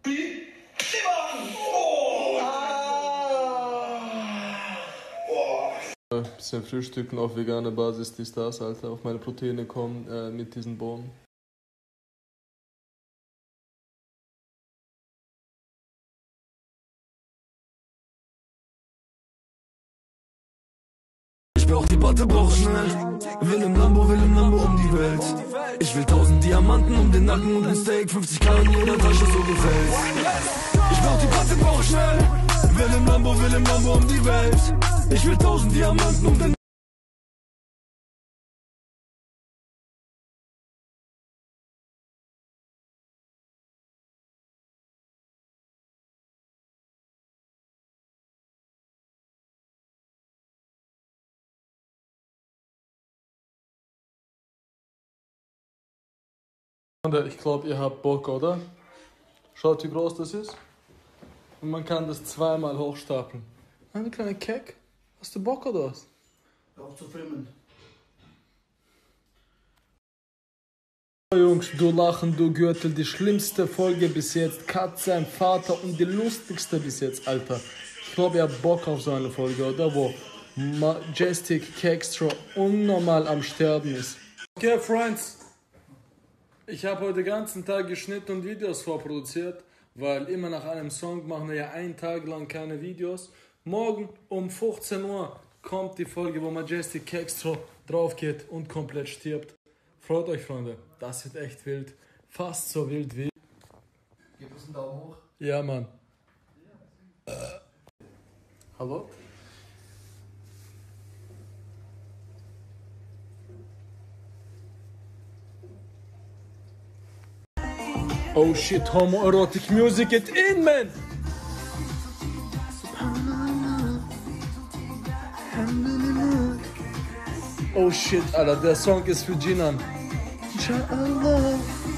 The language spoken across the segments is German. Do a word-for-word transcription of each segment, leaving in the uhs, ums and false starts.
Oh. Oh. Bisschen frühstücken auf veganer Basis, die Stars, Alter, auf meine Proteine kommen äh, mit diesen Bohnen. Ich brauch die Batte, brauch schnell. Will im Lambo, will im Lambo um die Welt. Ich will tausend Diamanten um den Nacken und ein Steak, fünfzig K in jeder Tasche, so gefällt's. Ich brauch die Batte, brauch schnell. Will im Lambo, will im Lambo um die Welt. Ich will tausend Diamanten um den Ich glaube, ihr habt Bock, oder? Schaut, wie groß das ist. Und man kann das zweimal hochstapeln. Eine kleine Keck. Hast du Bock oder was? Auch zu filmen. Jungs, du Lachen, du Gürtel, die schlimmste Folge bis jetzt. Katze, ein Vater und die lustigste bis jetzt, Alter. Ich glaube, ihr habt Bock auf so eine Folge, oder? Wo Majestic Kextra unnormal am Sterben ist. Okay, Friends. Ich habe heute den ganzen Tag geschnitten und Videos vorproduziert, weil immer nach einem Song machen wir ja einen Tag lang keine Videos. Morgen um fünfzehn Uhr kommt die Folge, wo Majestic Kextra drauf geht und komplett stirbt. Freut euch, Freunde. Das wird echt wild. Fast so wild wie... Gib uns einen Daumen hoch. Ja, Mann. Äh. Hallo? Oh shit, homoerotic music it in, man! Oh shit, Alter, der Song ist für Jinan. Inshallah.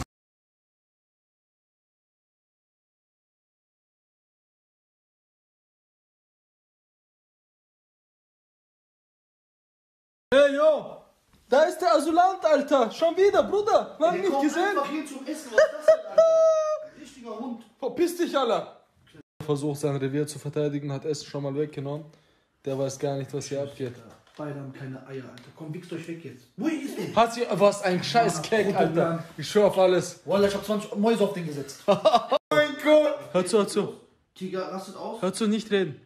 Hey, yo! Da ist der Asylant, Alter! Schon wieder, Bruder! Lange nicht gesehen! Einfach hier zum Essen, was ist das denn, Alter? Richtiger Hund. Verpiss dich, Alter! Versucht sein Revier zu verteidigen, hat Essen schon mal weggenommen. Der weiß gar nicht, was hier abgeht. Beide haben keine Eier, Alter. Komm, wichst euch weg jetzt. Wo ist denn? Hat sie was ein scheiß Cake, Alter. Ich schwör auf alles. Wallah, ich hab zwanzig Mäuse auf den gesetzt. Oh mein Gott! Hör zu, hör zu. Tiger, rastet aus. Hör zu, nicht reden.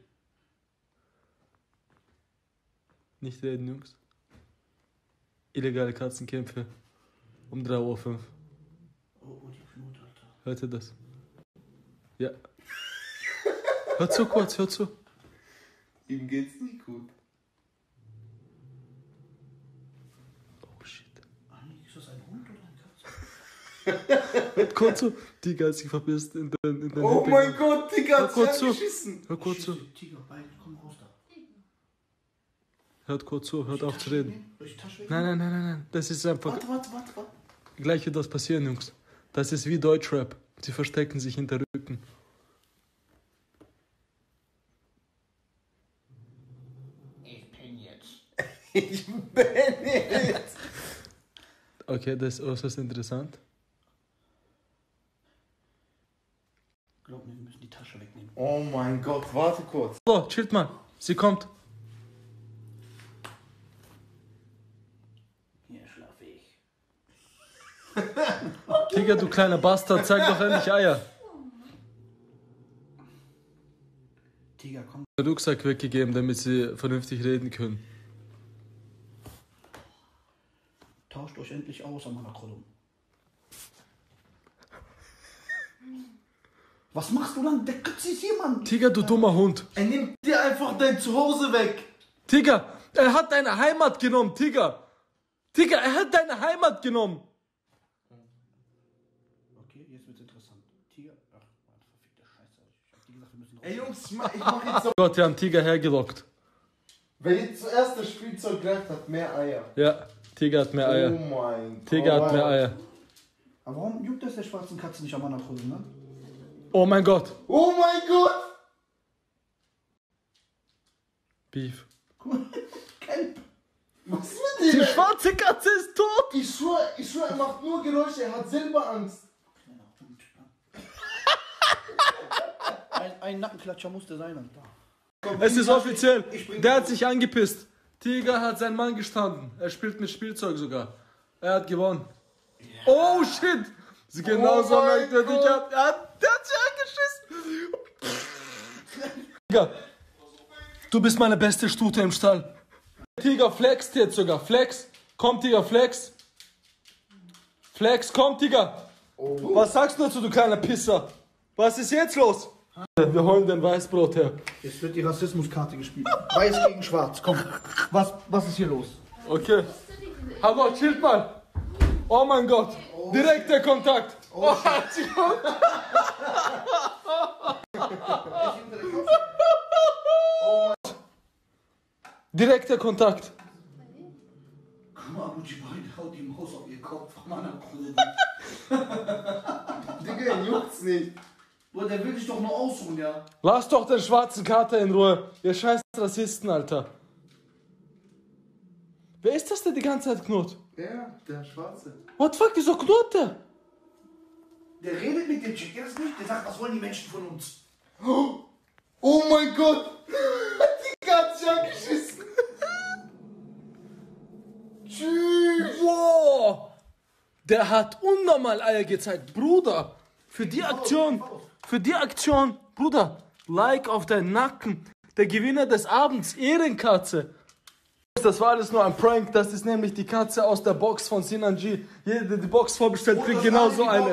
Nicht reden, Jungs. Illegale Katzenkämpfe. Um drei Uhr fünf. Oh, oh, die Knut, Alter. Hört ihr das? Ja. Hör zu kurz, hör zu. Ihm geht's nicht gut. Oh shit. Eigentlich ist das ein Hund oder ein Katze? Hört kurz zu. Tiger hat sich verpisst in den, in den Oh Hippie. mein Gott, Tiger Hör hat kurz sich zu. geschissen. Hör kurz zu. Tiger, beide, komm raus da. Hört kurz zu, hört auf zu reden. Soll ich die Tasche Nein, nein, nein, nein, nein. Das ist einfach... Warte, warte, warte, warte. Gleich wird das passieren, Jungs. Das ist wie Deutschrap. Sie verstecken sich hinter Rücken. Ich bin jetzt. Ich bin jetzt. Okay, das ist äußerst interessant. Glaub mir, wir müssen die Tasche wegnehmen. Oh mein Gott, warte kurz. So, chillt mal. Sie kommt. Hier schlafe ich. Tiger, du kleiner Bastard, zeig doch endlich Eier. Tiger, komm. Den Rucksack weggegeben, damit sie vernünftig reden können. Tauscht euch endlich aus, Amanakolum. Was machst du dann? Der Katze ist hier, Mann. Tiger, du dummer Hund. Er nimmt dir einfach dein Zuhause weg. Tiger, er hat deine Heimat genommen, Tiger. Tiger, er hat deine Heimat genommen. Okay, jetzt wird's interessant. Tiger, ach, Mann, verfickte Scheiße. Ich hab dir gesagt, wir müssen raus. Ey Jungs, ich mach, ich mach jetzt so. Gott, wir haben Tiger hergelockt. Wer jetzt zuerst das Spielzeug greift, hat mehr Eier. Ja, Tiger hat mehr Eier. Oh mein Gott. Tiger hat mehr Eier. Aber warum juckt das der schwarzen Katze nicht am Amanakolum, ne? Oh mein Gott. Oh mein Gott. Beef. Kelp. Was ist mit Die dir? schwarze Katze ist tot. Ich schwör, ich schwör, er macht nur Geräusche, er hat selber Angst. Kleiner Hund. ein, ein Nackenklatscher musste sein, Alter. Es ist offiziell. Der hat sich angepisst. Tiger hat seinen Mann gestanden. Er spielt mit Spielzeug sogar. Er hat gewonnen. Oh shit! Sie genauso Oh merkt er mein dich ab. Er hat, der hat sich angeschissen. Tiger, du bist meine beste Stute im Stall. Tiger flext jetzt sogar. Flex. Komm, Tiger, flex. Flex, komm, Tiger. Oh. Was sagst du dazu, du kleiner Pisser? Was ist jetzt los? Wir holen den Weißbrot her. Jetzt wird die Rassismuskarte gespielt. Weiß gegen Schwarz, komm. Was, was ist hier los? Okay. Hallo, chillt mal. Oh mein Gott. Oh, direkter Kontakt. Oh, oh. Direkter Kontakt. Guck mal, Abu Jibril haut die Maus auf ihr Kopf. Mann, Digga, juckt's nicht. Bro, der will dich doch nur ausruhen, ja. Lass doch den schwarzen Kater in Ruhe. Ihr scheiß Rassisten, Alter. Wer ist das, der die ganze Zeit knurrt? Ja, der Schwarze. What the fuck, wieso knurrt der? Der redet mit dem Chick, der ist nicht. Der sagt, was wollen die Menschen von uns? Oh mein Gott! Digga hat sich angeschissen! Tschüss! Wow! Der hat unnormal Eier gezeigt. Bruder, für die Aktion, für die Aktion, Bruder, Like auf deinen Nacken. Der Gewinner des Abends, Ehrenkatze. Das war alles nur ein Prank, das ist nämlich die Katze aus der Box von Sinan G. Jeder, der die Box vorbestellt, kriegt genau so eine.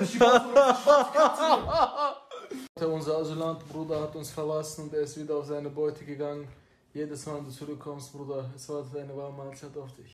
Unser Asylant-Bruder hat uns verlassen und er ist wieder auf seine Beute gegangen. Jedes Mal, wenn du zurückkommst, Bruder, es wartet eine warme Mahlzeit auf dich.